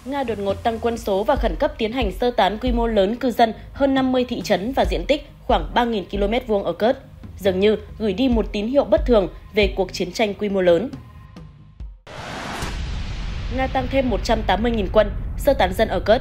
Nga đột ngột tăng quân số và khẩn cấp tiến hành sơ tán quy mô lớn cư dân hơn 50 thị trấn và diện tích khoảng 3.000 km2 ở Kursk, dường như gửi đi một tín hiệu bất thường về cuộc chiến tranh quy mô lớn. Nga tăng thêm 180.000 quân, sơ tán dân ở Kursk.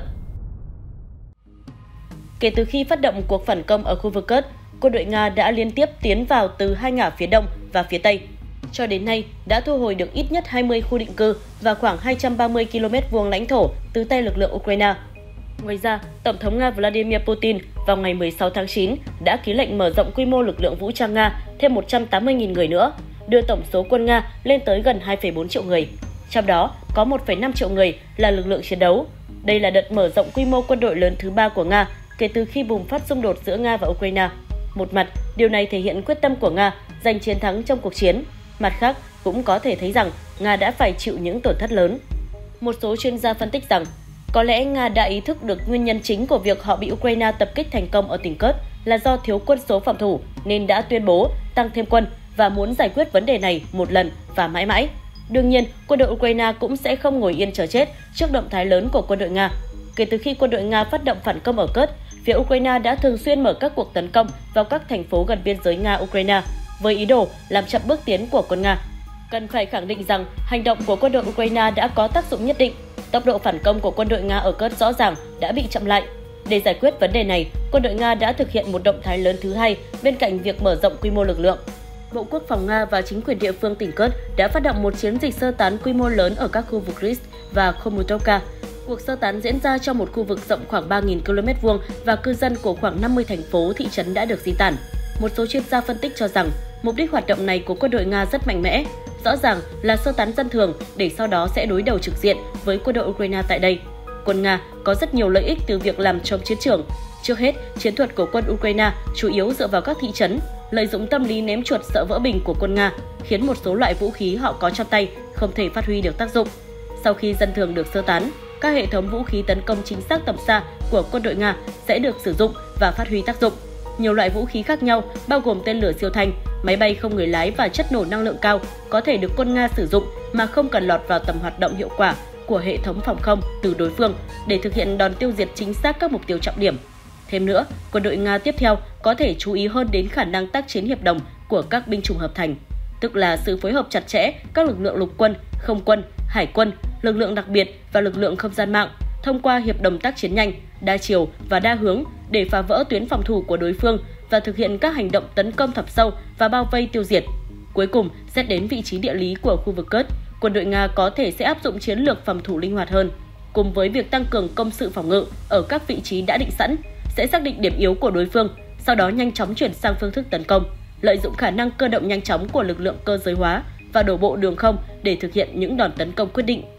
Kể từ khi phát động cuộc phản công ở khu vực Kursk, quân đội Nga đã liên tiếp tiến vào từ hai ngả phía đông và phía tây. Cho đến nay, đã thu hồi được ít nhất 20 khu định cư và khoảng 230 km2 lãnh thổ từ tay lực lượng Ukraine. Ngoài ra, Tổng thống Nga Vladimir Putin vào ngày 16 tháng 9 đã ký lệnh mở rộng quy mô lực lượng vũ trang Nga thêm 180.000 người nữa, đưa tổng số quân Nga lên tới gần 2,4 triệu người. Trong đó, có 1,5 triệu người là lực lượng chiến đấu. Đây là đợt mở rộng quy mô quân đội lớn thứ 3 của Nga kể từ khi bùng phát xung đột giữa Nga và Ukraine. Một mặt, điều này thể hiện quyết tâm của Nga giành chiến thắng trong cuộc chiến. Mặt khác, cũng có thể thấy rằng Nga đã phải chịu những tổn thất lớn. Một số chuyên gia phân tích rằng, có lẽ Nga đã ý thức được nguyên nhân chính của việc họ bị Ukraine tập kích thành công ở tỉnh Kursk là do thiếu quân số phòng thủ nên đã tuyên bố tăng thêm quân và muốn giải quyết vấn đề này một lần và mãi mãi. Đương nhiên, quân đội Ukraine cũng sẽ không ngồi yên chờ chết trước động thái lớn của quân đội Nga. Kể từ khi quân đội Nga phát động phản công ở Kursk, phía Ukraine đã thường xuyên mở các cuộc tấn công vào các thành phố gần biên giới Nga-Ukraine với ý đồ làm chậm bước tiến của quân Nga. Cần phải khẳng định rằng hành động của quân đội Ukraine đã có tác dụng nhất định. Tốc độ phản công của quân đội Nga ở Kursk rõ ràng đã bị chậm lại. Để giải quyết vấn đề này, quân đội Nga đã thực hiện một động thái lớn thứ hai bên cạnh việc mở rộng quy mô lực lượng. Bộ Quốc phòng Nga và chính quyền địa phương tỉnh Kursk đã phát động một chiến dịch sơ tán quy mô lớn ở các khu vực Risk và Khomutowka. Cuộc sơ tán diễn ra trong một khu vực rộng khoảng 3.000 km2 và cư dân của khoảng 50 thành phố, thị trấn đã được di tản. Một số chuyên gia phân tích cho rằng, mục đích hoạt động này của quân đội Nga rất mạnh mẽ, rõ ràng là sơ tán dân thường để sau đó sẽ đối đầu trực diện với quân đội Ukraine tại đây. Quân Nga có rất nhiều lợi ích từ việc làm trong chiến trường. Trước hết, chiến thuật của quân Ukraine chủ yếu dựa vào các thị trấn, lợi dụng tâm lý ném chuột sợ vỡ bình của quân Nga, khiến một số loại vũ khí họ có trong tay không thể phát huy được tác dụng. Sau khi dân thường được sơ tán, các hệ thống vũ khí tấn công chính xác tầm xa của quân đội Nga sẽ được sử dụng và phát huy tác dụng. Nhiều loại vũ khí khác nhau, bao gồm tên lửa siêu thanh, máy bay không người lái và chất nổ năng lượng cao, có thể được quân Nga sử dụng mà không cần lọt vào tầm hoạt động hiệu quả của hệ thống phòng không từ đối phương để thực hiện đòn tiêu diệt chính xác các mục tiêu trọng điểm. Thêm nữa, quân đội Nga tiếp theo có thể chú ý hơn đến khả năng tác chiến hiệp đồng của các binh chủng hợp thành, tức là sự phối hợp chặt chẽ các lực lượng lục quân, không quân, hải quân, lực lượng đặc biệt và lực lượng không gian mạng thông qua hiệp đồng tác chiến nhanh, đa chiều và đa hướng để phá vỡ tuyến phòng thủ của đối phương và thực hiện các hành động tấn công thọc sâu và bao vây tiêu diệt. Cuối cùng, xét đến vị trí địa lý của khu vực Kursk, quân đội Nga có thể sẽ áp dụng chiến lược phòng thủ linh hoạt hơn, cùng với việc tăng cường công sự phòng ngự ở các vị trí đã định sẵn, sẽ xác định điểm yếu của đối phương, sau đó nhanh chóng chuyển sang phương thức tấn công, lợi dụng khả năng cơ động nhanh chóng của lực lượng cơ giới hóa và đổ bộ đường không để thực hiện những đòn tấn công quyết định.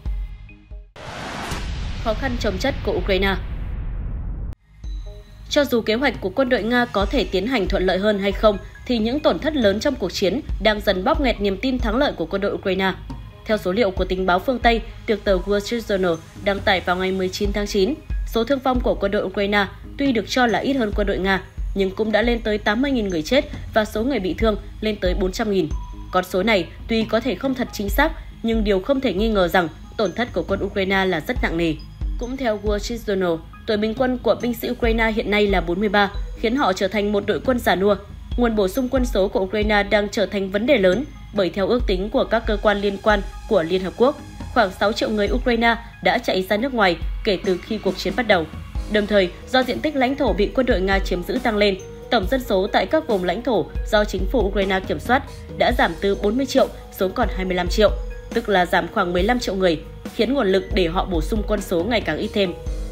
Khó khăn chồng chất của Ukraine. Cho dù kế hoạch của quân đội Nga có thể tiến hành thuận lợi hơn hay không, thì những tổn thất lớn trong cuộc chiến đang dần bóp nghẹt niềm tin thắng lợi của quân đội Ukraine. Theo số liệu của tình báo phương Tây được tờ Wall Street Journal đăng tải vào ngày 19 tháng 9, số thương vong của quân đội Ukraine tuy được cho là ít hơn quân đội Nga, nhưng cũng đã lên tới 80.000 người chết và số người bị thương lên tới 400.000. Con số này tuy có thể không thật chính xác, nhưng điều không thể nghi ngờ rằng tổn thất của quân Ukraine là rất nặng nề. Cũng theo Wall Street Journal, tuổi bình quân của binh sĩ Ukraine hiện nay là 43, khiến họ trở thành một đội quân già nua. Nguồn bổ sung quân số của Ukraine đang trở thành vấn đề lớn, bởi theo ước tính của các cơ quan liên quan của Liên Hợp Quốc, khoảng 6 triệu người Ukraine đã chạy ra nước ngoài kể từ khi cuộc chiến bắt đầu. Đồng thời, do diện tích lãnh thổ bị quân đội Nga chiếm giữ tăng lên, tổng dân số tại các vùng lãnh thổ do chính phủ Ukraine kiểm soát đã giảm từ 40 triệu xuống còn 25 triệu, tức là giảm khoảng 15 triệu người, khiến nguồn lực để họ bổ sung quân số ngày càng ít thêm.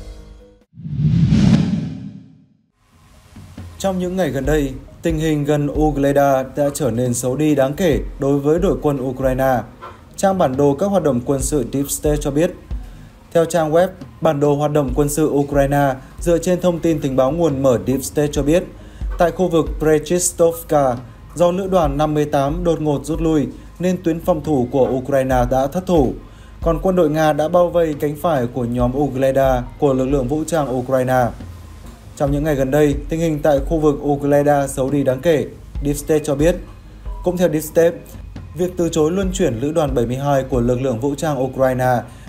Trong những ngày gần đây, tình hình gần Ugleda đã trở nên xấu đi đáng kể đối với đội quân Ukraine. Trang bản đồ các hoạt động quân sự Deep State cho biết, theo trang web Bản đồ hoạt động quân sự Ukraine dựa trên thông tin tình báo nguồn mở Deep State cho biết, tại khu vực Prechistovka, do lữ đoàn 58 đột ngột rút lui nên tuyến phòng thủ của Ukraine đã thất thủ. Còn quân đội Nga đã bao vây cánh phải của nhóm Ugleda của lực lượng vũ trang Ukraine. Trong những ngày gần đây, tình hình tại khu vực Ugleda xấu đi đáng kể, Deep State cho biết. Cũng theo Deep State, việc từ chối luân chuyển lữ đoàn 72 của lực lượng vũ trang Ukraine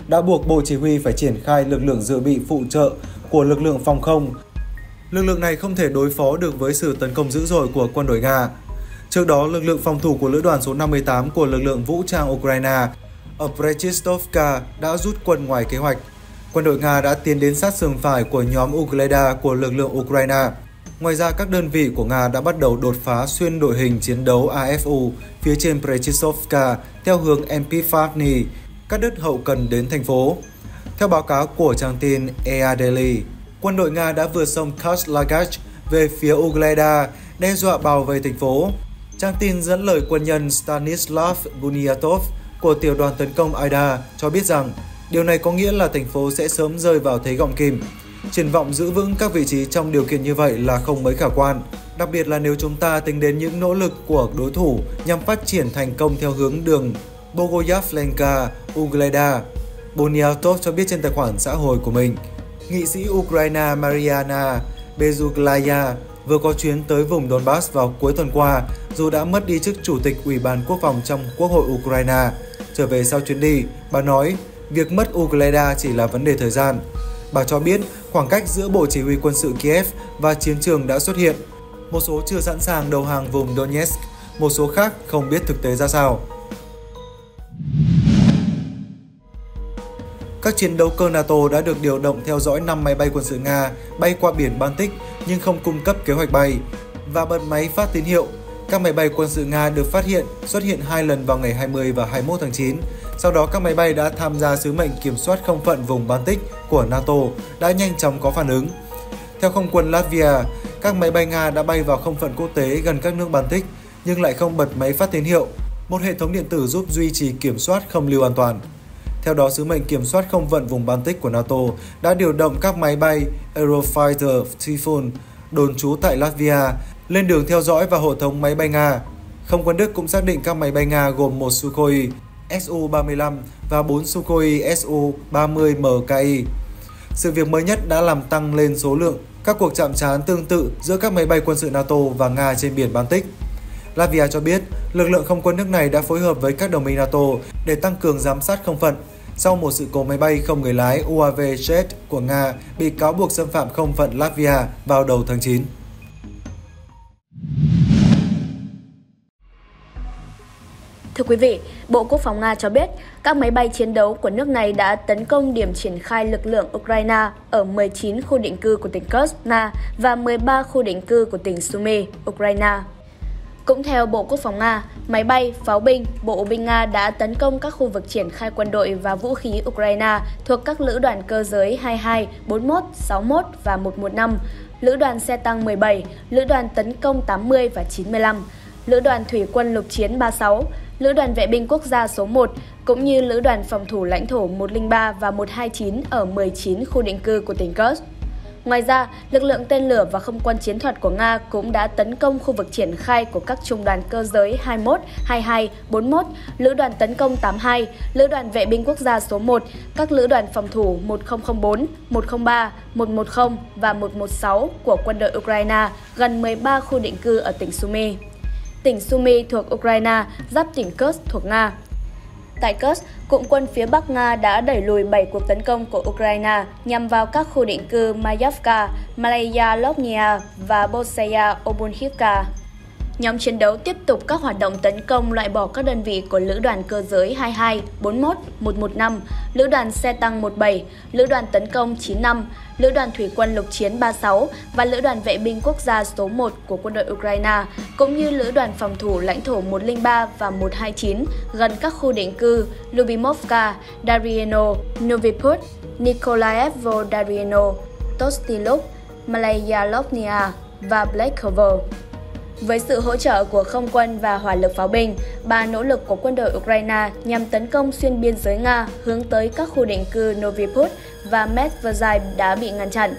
đã buộc Bộ Chỉ huy phải triển khai lực lượng dự bị phụ trợ của lực lượng phòng không. Lực lượng này không thể đối phó được với sự tấn công dữ dội của quân đội Nga. Trước đó, lực lượng phòng thủ của Lữ đoàn số 58 của lực lượng vũ trang Ukraine ở Brezhistovka đã rút quân ngoài kế hoạch. Quân đội Nga đã tiến đến sát sườn phải của nhóm Ugleda của lực lượng Ukraine. Ngoài ra, các đơn vị của Nga đã bắt đầu đột phá xuyên đội hình chiến đấu AFU phía trên Brezhistovka theo hướng Mpifavny, cắt đứt hậu cần đến thành phố. Theo báo cáo của trang tin EA Daily, quân đội Nga đã vượt sông Kashlagach về phía Ugleda, đe dọa bảo vệ thành phố. Trang tin dẫn lời quân nhân Stanislav Bunyatov của tiểu đoàn tấn công Aida cho biết rằng điều này có nghĩa là thành phố sẽ sớm rơi vào thế gọng kìm. Triển vọng giữ vững các vị trí trong điều kiện như vậy là không mấy khả quan, đặc biệt là nếu chúng ta tính đến những nỗ lực của đối thủ nhằm phát triển thành công theo hướng đường Bogoyavlenka, Ugleda. Bunyatov cho biết trên tài khoản xã hội của mình. Nghị sĩ Ukraine Mariana Bezuglaya vừa có chuyến tới vùng Donbass vào cuối tuần qua, dù đã mất đi chức Chủ tịch Ủy ban Quốc phòng trong Quốc hội Ukraine. Trở về sau chuyến đi, bà nói việc mất Ugleda chỉ là vấn đề thời gian. Bà cho biết khoảng cách giữa Bộ Chỉ huy quân sự Kiev và chiến trường đã xuất hiện. Một số chưa sẵn sàng đầu hàng vùng Donetsk, một số khác không biết thực tế ra sao. Các chiến đấu cơ NATO đã được điều động theo dõi 5 máy bay quân sự Nga bay qua biển Baltic nhưng không cung cấp kế hoạch bay và bật máy phát tín hiệu. Các máy bay quân sự Nga được xuất hiện 2 lần vào ngày 20 và 21 tháng 9. Sau đó, các máy bay đã tham gia sứ mệnh kiểm soát không phận vùng Baltic của NATO đã nhanh chóng có phản ứng. Theo không quân Latvia, các máy bay Nga đã bay vào không phận quốc tế gần các nước Baltic nhưng lại không bật máy phát tín hiệu, một hệ thống điện tử giúp duy trì kiểm soát không lưu an toàn. Theo đó, sứ mệnh kiểm soát không phận vùng Baltic của NATO đã điều động các máy bay Eurofighter Typhoon đồn trú tại Latvia lên đường theo dõi và hộ tống máy bay Nga. Không quân Đức cũng xác định các máy bay Nga gồm một Sukhoi Su-35 và 4 Sukhoi Su-30 MKI. Sự việc mới nhất đã làm tăng lên số lượng các cuộc chạm trán tương tự giữa các máy bay quân sự NATO và Nga trên biển Baltic. Latvia cho biết lực lượng không quân nước này đã phối hợp với các đồng minh NATO để tăng cường giám sát không phận sau một sự cố máy bay không người lái UAV Jet của Nga bị cáo buộc xâm phạm không phận Latvia vào đầu tháng 9. Thưa quý vị, Bộ Quốc phòng Nga cho biết các máy bay chiến đấu của nước này đã tấn công điểm triển khai lực lượng Ukraine ở 19 khu định cư của tỉnh Kursk, Nga và 13 khu định cư của tỉnh Sumy, Ukraine. Cũng theo Bộ Quốc phòng Nga, máy bay, pháo binh, bộ binh Nga đã tấn công các khu vực triển khai quân đội và vũ khí Ukraine thuộc các lữ đoàn cơ giới 22, 41, 61 và 115, lữ đoàn xe tăng 17, lữ đoàn tấn công 80 và 95, lữ đoàn thủy quân lục chiến 36, lữ đoàn vệ binh quốc gia số 1, cũng như lữ đoàn phòng thủ lãnh thổ 103 và 129 ở 19 khu định cư của tỉnh Kursk. Ngoài ra, lực lượng tên lửa và không quân chiến thuật của Nga cũng đã tấn công khu vực triển khai của các trung đoàn cơ giới 21, 22, 41, lữ đoàn tấn công 82, lữ đoàn vệ binh quốc gia số 1, các lữ đoàn phòng thủ 1004, 103, 110 và 116 của quân đội Ukraine gần 13 khu định cư ở tỉnh Sumy. Tỉnh Sumy thuộc Ukraine, giáp tỉnh Kursk thuộc Nga. Tại Kursk, Cụm quân phía Bắc Nga đã đẩy lùi 7 cuộc tấn công của Ukraine nhằm vào các khu định cư Mayavka, Malaya Lobnia và Bosaya Obunivka. Nhóm chiến đấu tiếp tục các hoạt động tấn công loại bỏ các đơn vị của Lữ đoàn cơ giới 22, 41, 115, Lữ đoàn xe tăng 17, Lữ đoàn tấn công 95, Lữ đoàn thủy quân lục chiến 36 và Lữ đoàn vệ binh quốc gia số 1 của quân đội Ukraine, cũng như Lữ đoàn phòng thủ lãnh thổ 103 và 129 gần các khu định cư Lubimovka, Darieno, Novy Put, Nikolaevo-Darieno, Tostilok, Malaya Lobnia và Blaikovo. Với sự hỗ trợ của không quân và hỏa lực pháo binh, 3 nỗ lực của quân đội Ukraine nhằm tấn công xuyên biên giới Nga hướng tới các khu định cư Novy Put và Medvedai đã bị ngăn chặn.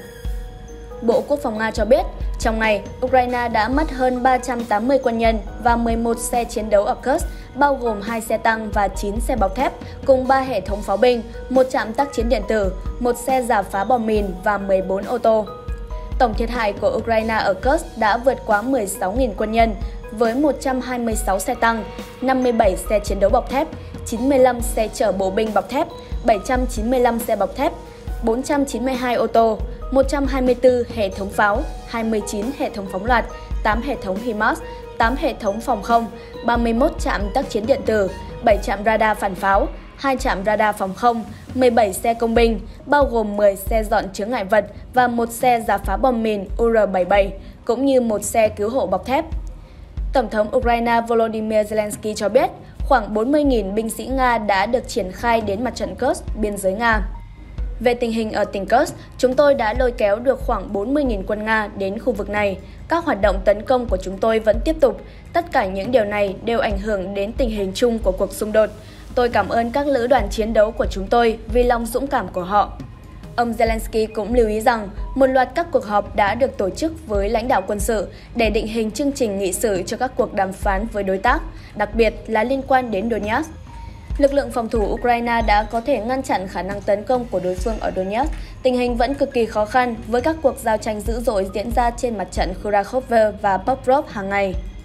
Bộ Quốc phòng Nga cho biết, trong ngày, Ukraine đã mất hơn 380 quân nhân và 11 xe chiến đấu ở Kursk, bao gồm 2 xe tăng và 9 xe bọc thép, cùng 3 hệ thống pháo binh, 1 trạm tác chiến điện tử, 1 xe rà phá bom mìn và 14 ô tô. Tổng thiệt hại của Ukraine ở Kursk đã vượt quá 16.000 quân nhân, với 126 xe tăng, 57 xe chiến đấu bọc thép, 95 xe chở bộ binh bọc thép, 795 xe bọc thép, 492 ô tô, 124 hệ thống pháo, 29 hệ thống phóng loạt, 8 hệ thống HIMARS, 8 hệ thống phòng không, 31 trạm tác chiến điện tử, 7 trạm radar phản pháo, 2 trạm radar phòng không, 17 xe công binh, bao gồm 10 xe dọn chướng ngại vật và 1 xe rà phá bom mìn UR-77, cũng như 1 xe cứu hộ bọc thép. Tổng thống Ukraine Volodymyr Zelensky cho biết khoảng 40.000 binh sĩ Nga đã được triển khai đến mặt trận Kursk, biên giới Nga. Về tình hình ở tỉnh Kursk, chúng tôi đã lôi kéo được khoảng 40.000 quân Nga đến khu vực này. Các hoạt động tấn công của chúng tôi vẫn tiếp tục. Tất cả những điều này đều ảnh hưởng đến tình hình chung của cuộc xung đột. Tôi cảm ơn các lữ đoàn chiến đấu của chúng tôi vì lòng dũng cảm của họ. Ông Zelensky cũng lưu ý rằng một loạt các cuộc họp đã được tổ chức với lãnh đạo quân sự để định hình chương trình nghị sự cho các cuộc đàm phán với đối tác, đặc biệt là liên quan đến Donetsk. Lực lượng phòng thủ Ukraine đã có thể ngăn chặn khả năng tấn công của đối phương ở Donetsk. Tình hình vẫn cực kỳ khó khăn với các cuộc giao tranh dữ dội diễn ra trên mặt trận Kharkov và Pokrovsk hàng ngày.